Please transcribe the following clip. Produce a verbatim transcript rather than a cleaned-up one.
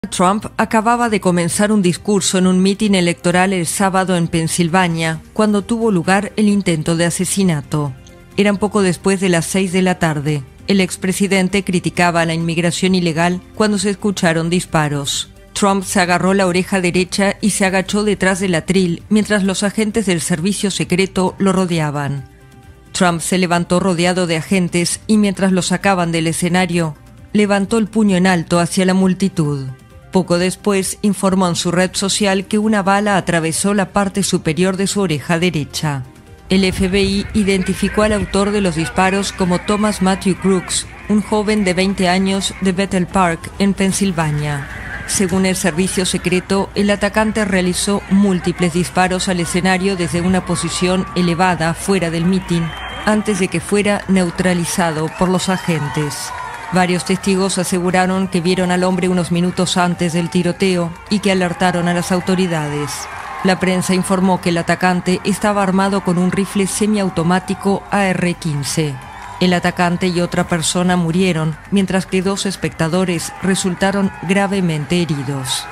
Trump acababa de comenzar un discurso en un mitin electoral el sábado en Pensilvania, cuando tuvo lugar el intento de asesinato. Eran poco después de las seis de la tarde. El expresidente criticaba la inmigración ilegal cuando se escucharon disparos. Trump se agarró la oreja derecha y se agachó detrás del atril mientras los agentes del servicio secreto lo rodeaban. Trump se levantó rodeado de agentes y mientras lo sacaban del escenario, levantó el puño en alto hacia la multitud. Poco después informó en su red social que una bala atravesó la parte superior de su oreja derecha. El F B I identificó al autor de los disparos como Thomas Matthew Crooks, un joven de veinte años de Bethel Park, en Pensilvania. Según el servicio secreto, el atacante realizó múltiples disparos al escenario desde una posición elevada fuera del mitin, antes de que fuera neutralizado por los agentes. Varios testigos aseguraron que vieron al hombre unos minutos antes del tiroteo y que alertaron a las autoridades. La prensa informó que el atacante estaba armado con un rifle semiautomático A R quince. El atacante y otra persona murieron, mientras que dos espectadores resultaron gravemente heridos.